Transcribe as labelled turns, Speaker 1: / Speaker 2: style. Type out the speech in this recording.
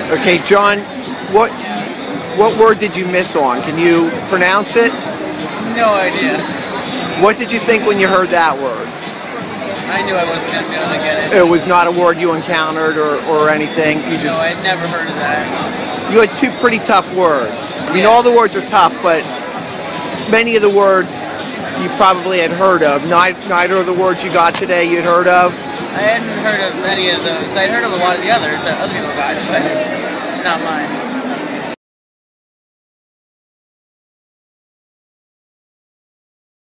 Speaker 1: Okay, John, what word did you miss on? Can you pronounce it?
Speaker 2: No idea.
Speaker 1: What did you think when you heard that word?
Speaker 2: I knew I wasn't going to be able to get it.
Speaker 1: It was not a word you encountered or anything?
Speaker 2: No, I'd never heard of that.
Speaker 1: You had two pretty tough words. I mean,
Speaker 2: Yeah.
Speaker 1: all the words are tough, but many of the words you probably had heard of. Neither of the words you got today you'd heard of?
Speaker 2: I hadn't heard of any of those. I'd heard of a lot of the others that other people got, but not mine.